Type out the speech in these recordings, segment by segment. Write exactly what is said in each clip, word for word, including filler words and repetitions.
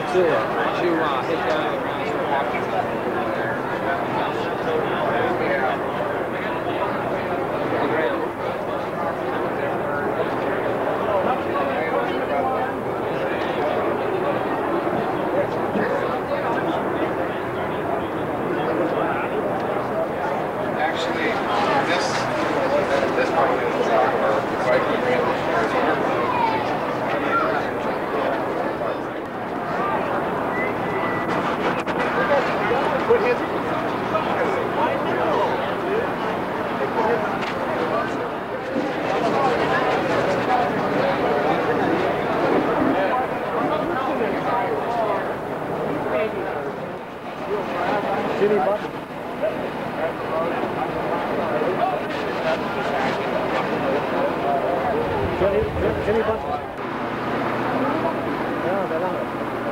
to to uh, hit the. Actually, this this part of the soccer, Viking put his. Jimmy Button. Jimmy, Jimmy Button. Ja, der lange.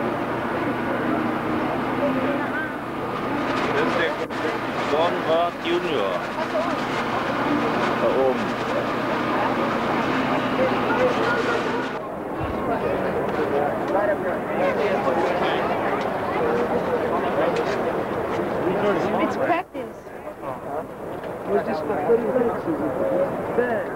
Das ist der Dornwart Junior. Da oben. It's practice. We're just for thirty minutes. Bad.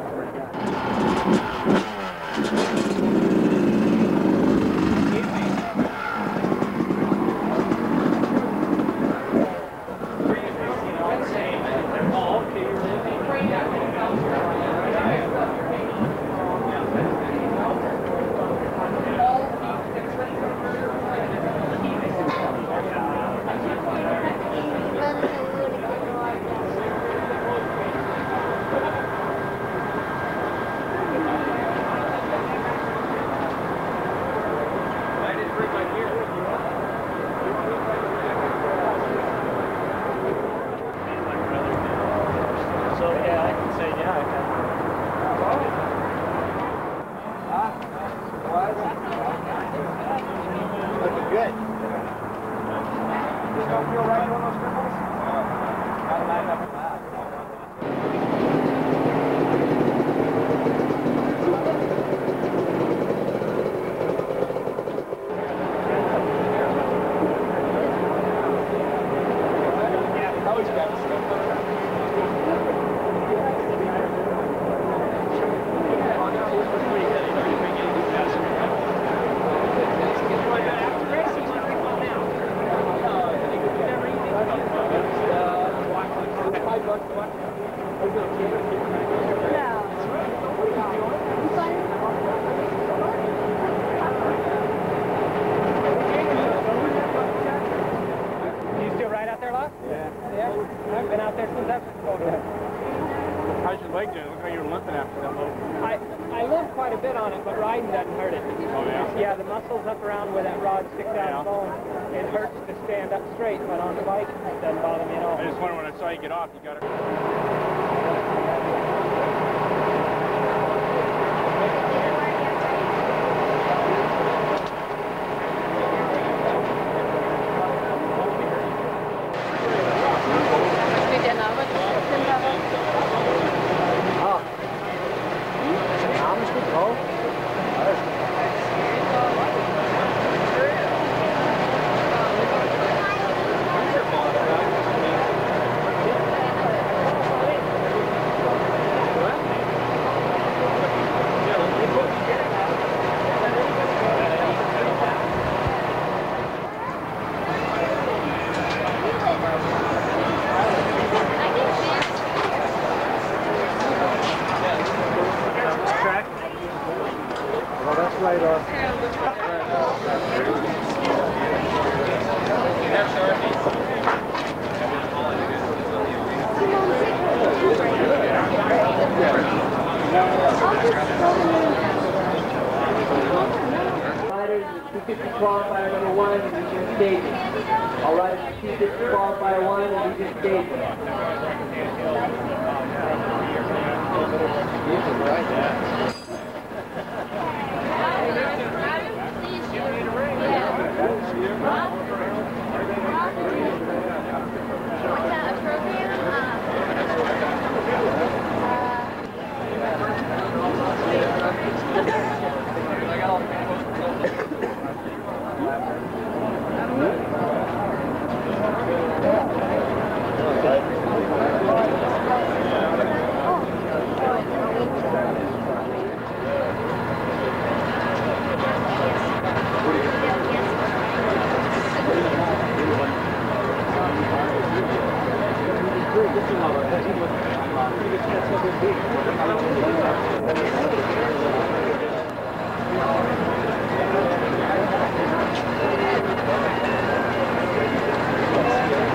How's your leg doing? It looks like you were limping after that little. I, I limp quite a bit on it, but riding doesn't hurt it. Oh, yeah? Yeah, the muscles up around where that rod sticks out Yeah. of the bone, it hurts to stand up straight, but on the bike, it doesn't bother me at all. I just wondered when I saw you get off, you got it. Qualifier number one, and we just staging. All right, two fifty qualifier one, and we just staging. Thank you.